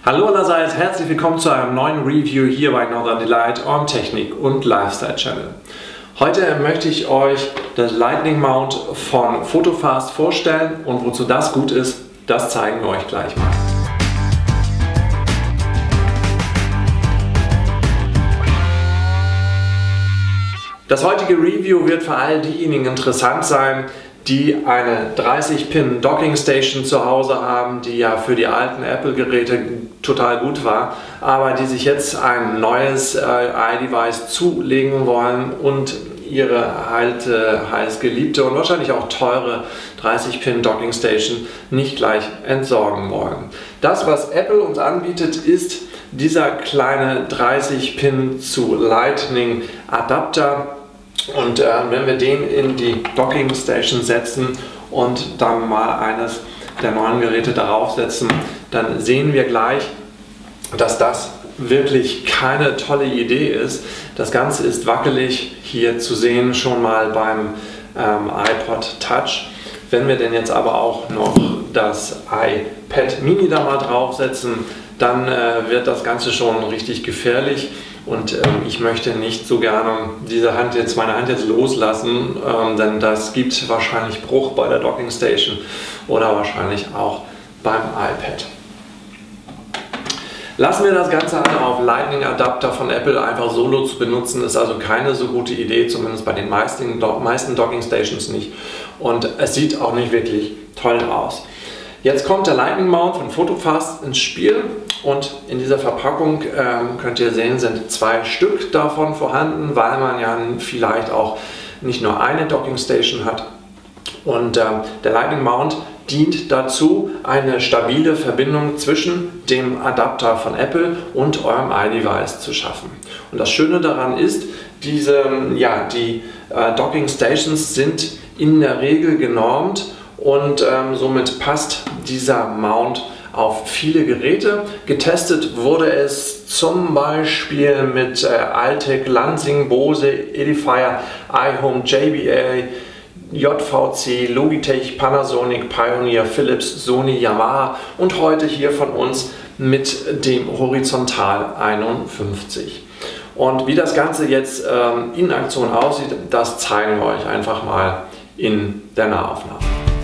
Hallo allerseits, herzlich willkommen zu einem neuen Review hier bei Northern Delight eurem Technik- und Lifestyle-Channel. Heute möchte ich euch das Lightning Mount von Photofast vorstellen und wozu das gut ist, das zeigen wir euch gleich mal. Das heutige Review wird für all diejenigen interessant sein, die eine 30-Pin Docking Station zu Hause haben, die ja für die alten Apple-Geräte total gut war, aber die sich jetzt ein neues iDevice zulegen wollen und ihre heiß geliebte und wahrscheinlich auch teure 30-Pin Docking Station nicht gleich entsorgen wollen. Das, was Apple uns anbietet, ist dieser kleine 30-Pin zu Lightning Adapter. Und wenn wir den in die Docking Station setzen und dann mal eines der neuen Geräte darauf setzen, dann sehen wir gleich, dass das wirklich keine tolle Idee ist. Das Ganze ist wackelig hier zu sehen, schon mal beim iPod Touch. Wenn wir denn jetzt aber auch noch das iPad Mini da mal draufsetzen, dann wird das Ganze schon richtig gefährlich. Und ich möchte nicht so gerne meine Hand jetzt loslassen, denn das gibt wahrscheinlich Bruch bei der Docking Station oder wahrscheinlich auch beim iPad. Lassen wir das Ganze also auf Lightning Adapter von Apple einfach solo zu benutzen, ist also keine so gute Idee, zumindest bei den meisten Docking Stations nicht. Und es sieht auch nicht wirklich toll aus. Jetzt kommt der Lightning Mount von Photofast ins Spiel und in dieser Verpackung könnt ihr sehen, sind 2 Stück davon vorhanden, weil man ja vielleicht auch nicht nur eine Docking Station hat. Und der Lightning Mount dient dazu, eine stabile Verbindung zwischen dem Adapter von Apple und eurem iDevice zu schaffen. Und das Schöne daran ist, die Docking Stations sind in der Regel genormt und somit passt dieser Mount auf viele Geräte. Getestet wurde es zum Beispiel mit Altec, Lansing, Bose, Edifier, iHome, JBL, JVC, Logitech, Panasonic, Pioneer, Philips, Sony, Yamaha und heute hier von uns mit dem Horizontal 51. Und wie das Ganze jetzt in Aktion aussieht, das zeigen wir euch einfach mal in der Nahaufnahme.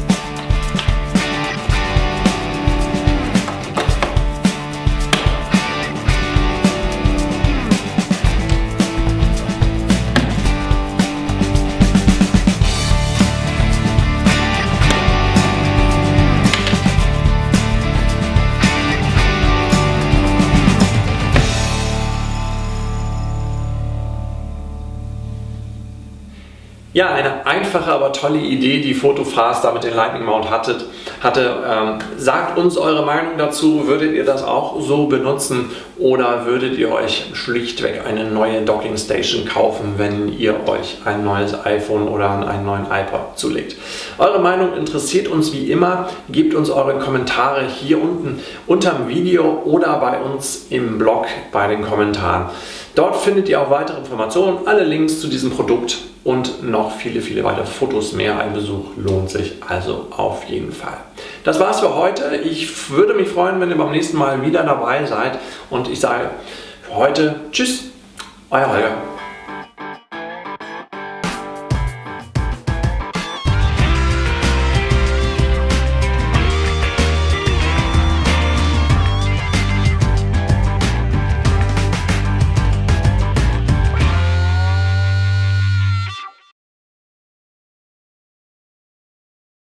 Ja, eine einfache, aber tolle Idee, die Photofast da mit dem Lightning Mount hatte. Sagt uns eure Meinung dazu. Würdet ihr das auch so benutzen oder würdet ihr euch schlichtweg eine neue Docking Station kaufen, wenn ihr euch ein neues iPhone oder einen neuen iPod zulegt? Eure Meinung interessiert uns wie immer. Gebt uns eure Kommentare hier unten unter dem Video oder bei uns im Blog bei den Kommentaren. Dort findet ihr auch weitere Informationen, alle Links zu diesem Produkt und noch viele, viele weitere Fotos mehr. Ein Besuch lohnt sich also auf jeden Fall. Das war's für heute. Ich würde mich freuen, wenn ihr beim nächsten Mal wieder dabei seid und ich sage für heute Tschüss, euer Holger.